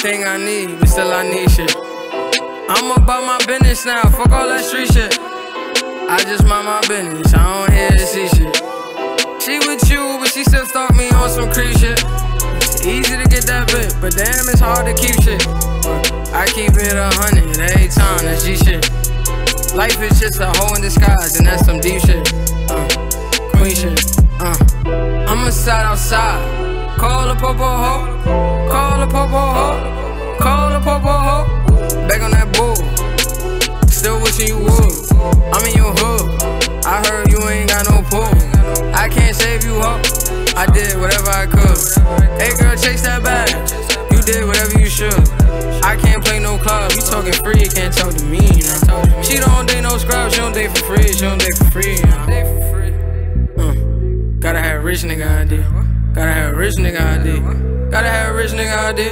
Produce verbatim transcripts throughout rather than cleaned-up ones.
everything I need, but still I need shit. I'm about my business now, fuck all that street shit. I just mind my business, I don't hear to see shit. She with you, but she still stalk me on some creep shit. It's easy to get that bit, but damn, it's hard to keep shit. I keep it a hundred every time, that's G shit. Life is just a hoe in disguise, and that's some deep shit. Uh, queen shit, uh. I'ma side outside, call a popo hoe, call a popo hoe, call a popo hoe. Back on that bull, still wishing you would. I'm in your hood, I heard you ain't got no pull. I can't save you up, I did whatever I could. Hey girl, chase that bag, you did whatever you should. I can't play no club, you talking free, you can't talk to me. Nah. She don't date no scrub, she don't date for free, she don't date for free. Nah. Uh, gotta have a rich nigga I did. Gotta have a rich nigga I did. Gotta have a rich nigga I did.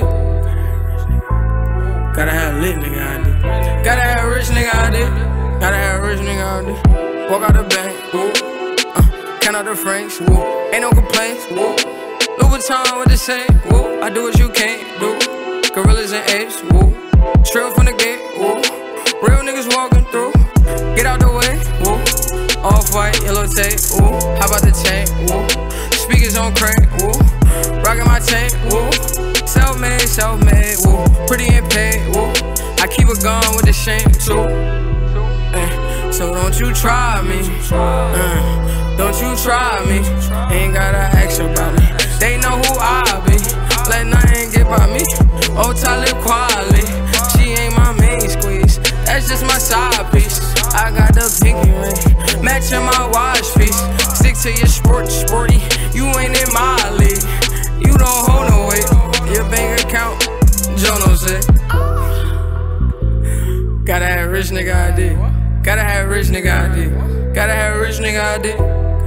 Gotta have a lit nigga I did. Gotta have a rich nigga I did. Gotta have a rich nigga I did. Walk out the bank, woo. Uh, count out the francs, woo. Ain't no complaints, woo. Louis Vuitton with the same, woo. I do what you can't do. Gorillas and apes, woo. Trail from the gate, woo. Real niggas walking through. Get out the way, woo. Off-white, yellow tape, woo. How about the chain, woo. Speakers on crank, woo. Rockin' my chain, woo. Self-made, self-made, woo. Pretty and paid, woo. I keep a gun with the shame, too. Uh, so don't you try me. Uh, don't you try me. Ain't gotta ask about it. They know who I be. Let nothing get by me. Oh, Talib Kweli. She ain't my main squeeze. That's just my side piece. I got the pinky ring, matching my watch piece. Stick to your sport, sporty. You ain't in my league. You don't hold no weight. Your bank account, Joe knows it. Gotta have a rich nigga I did. Gotta have a rich nigga I did. Gotta have a rich nigga I did.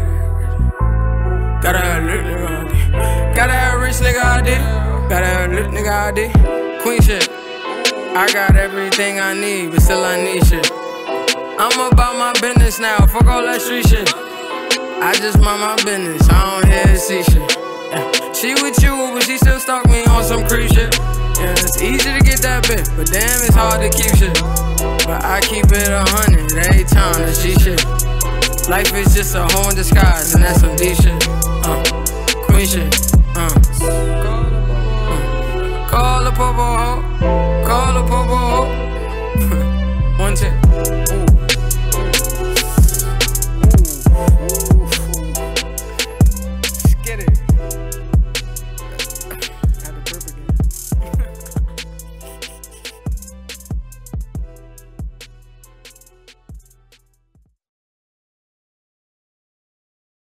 Gotta have a lit nigga I did. Gotta have a rich nigga I did. Gotta have a lit nigga I did. Queen shit. I got everything I need, but still I need shit. I'm about my business now, fuck all that street shit. I just mind my business, I don't hear to see shit. Yeah. She with you, but she still stalk me on some creep shit. Yeah, it's easy to get that bit, but damn, it's hard to keep shit. But I keep it a hundred every time, that's G shit. Life is just a hoe in disguise, and that's some D shit. Uh, queen shit. Uh. Call a popo hoe, call a popo hoe.